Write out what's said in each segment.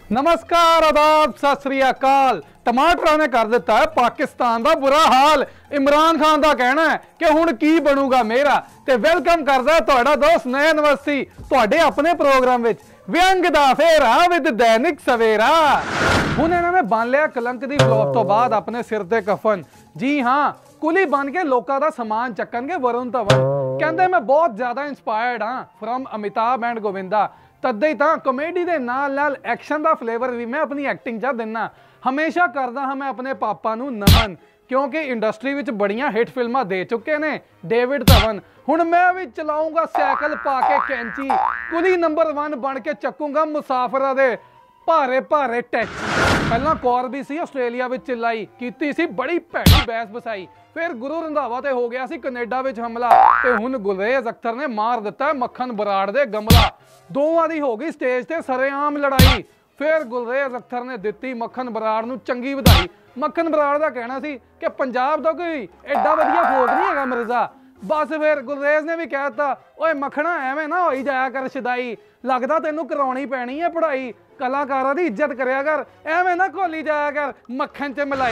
नमस्कार आदाब सत श्री अकाल। टमाटरां ने कर दिता है पाकिस्तान का बुरा हाल। इमरान खान का कहना है कि हुण की बनूगा मेरा। ते वेलकम करदा है तुहाडा दोस्त नयन अवस्थी तुहाडे अपने प्रोग्राम विच व्यंग दा फेरा विद दैनिक सवेरा। हुण इन्हां ने बन लिया कलंक दी फ्लॉप तो बाद अपने सिर ते कफन। जी हाँ, कुली बन के लोकां दा समान चक्कणगे वरुण धवन। कहंदे मैं बहुत ज्यादा इंस्पायर्ड हाँ फ्रॉम अमिताभ एंड गोविंदा। तद ही तां कॉमेडी दे नाल नाल एक्शन दा फ्लेवर भी मैं अपनी एक्टिंग च दिना। हमेशा करदा हाँ मैं अपने पापा नूं नमन, क्योंकि इंडस्ट्री विच बड़ियां हिट फिल्मां दे चुके ने डेविड धवन। हुण मैं भी चलाऊंगा साइकिल पा के कैंची, कुली नंबर 1 बन के चकूंगा मुसाफिरां दे भारे भारे टैक्सी। पहला कौरबी सी आस्ट्रेलिया विच चिल्लाई कीती सी बड़ी भैड़ी बहस बसाई, फिर गुरु रंधावा ते हो गया सी कनेडा विच हमला, ते हुण गुलरेज अख्तर ने मार दिता है मक्खन बराड़ दे गमला। दोवां दी हो गई स्टेज ते सरेआम लड़ाई, फिर गुलरेज अख्तर ने दिती मक्खन बराड़ नूं चंगी वधाई। मक्खन बराड़ दा कहना सी कि पंजाब दा कोई एडा वधिया फोक नहीं हैगा मिर्जा। बस फिर गुलरेज ने भी कहता ओए मखना एवें ना होई जाया कर शदाई, लगदा तैनूं कराउणी पैणी है पढ़ाई। कलाकारां दी इज्जत करया कर, एवें ना घोली जाया कर मक्खन च मलाई।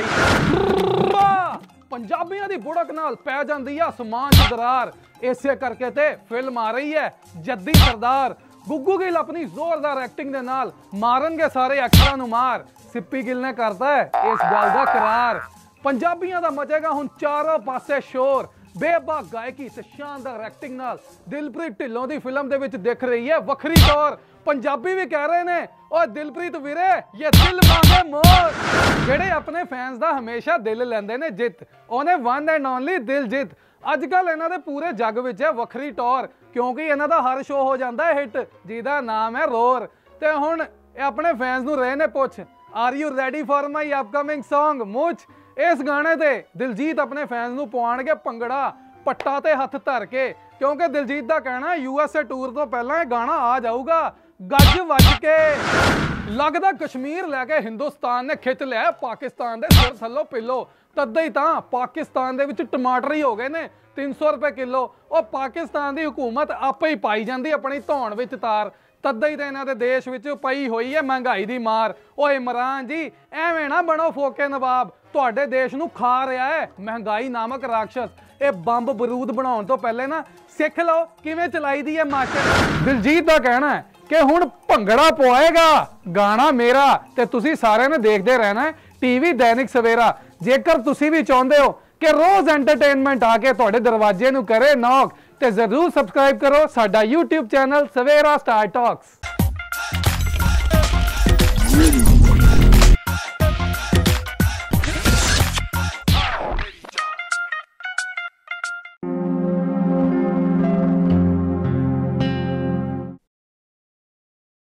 पंजाबियों की बुड़क नाल पै जांदी है आसमान च दरार, इसे करके ते फिल्म आ रही है जद्दी सरदार। गुग्गू गिल अपनी जोरदार एक्टिंग दे नाल मारनगे सारे एक्टरां नूं मार, सिप्पी गिल ने करता है इस गल दा करार। पंजाबियों दा मचेगा हुण चारों पासे शोर, बेबाक गायकी ते शानदार एक्टिंग नाल दिलप्रीत ढिल्लों दी फिल्म दे विच दिख रही है वखरी तौर। पंजाबी भी कह रहे ने ओ दिलप्रीत वीरे ये दिल मांगे मोर। जेड़े अपने फैंस दा हमेशा दिल लैंदे ने जित, ओने वन एंड ओनली दिल जित। अजकल इन्हां दे पूरे जग विच है वखरी टौर, क्योंकि इन्हां दा हर शो हो जांदा है हिट जिहदा नाम है रोर। ते हुण अपने फैंस नूं रहे ने पुछ are you ready for my upcoming song मुझ। इस गाने ते दिलजीत अपने फैंस नूं पवाणगे भंगड़ा पट्टा ते हथ धर के, क्योंकि दिलजीत दा कहना यूएसए टूर तो पहला गाना आ जाऊगा गज वज के। लगदा कश्मीर लैके हिंदुस्तान ने खिच लिया पाकिस्तान दे सिर थल्लों पिलो। तद ही तां पाकिस्तान दे विच टमाटर ही हो गए ने 300 रुपए किलो। और पाकिस्तान दी हुकूमत आपे ही पाई जांदी अपनी धौण विच तार। तद ही तां इन्हां दे देश विच पई होई है महंगाई दी मार। ओ इमरान जी एवें ना बनो फोके नवाब, तुहाडे देश नूं खा रहा है महंगाई नामक राक्षस। ये बंब बरूद बनाउण तो पहले ना सिख लो किवें चलाई दी है माचर। दिलजीत दा कहना है कि हुण भंगड़ा पवाएगा गाना मेरा, ते तुसी सारे ने देखते रहना है टीवी दैनिक सवेरा। जेकर तुसी भी चाहते हो कि रोज एंटरटेनमेंट आके तुहाडे दरवाजे नूं करे नॉक, ते जरूर सबसक्राइब करो साडा YouTube channel Savera Star talks.